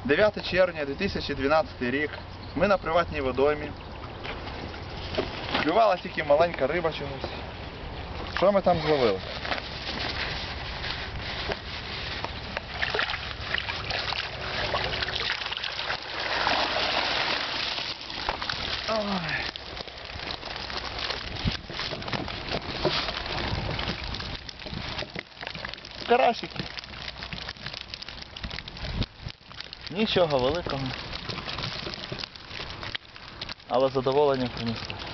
9 червня 2012 рік. Ми на приватній водоймі. Клювала тільки маленька риба чомусь. Що ми там зловили? Ой. Карасики. Нічого великого. Але задоволення принесли.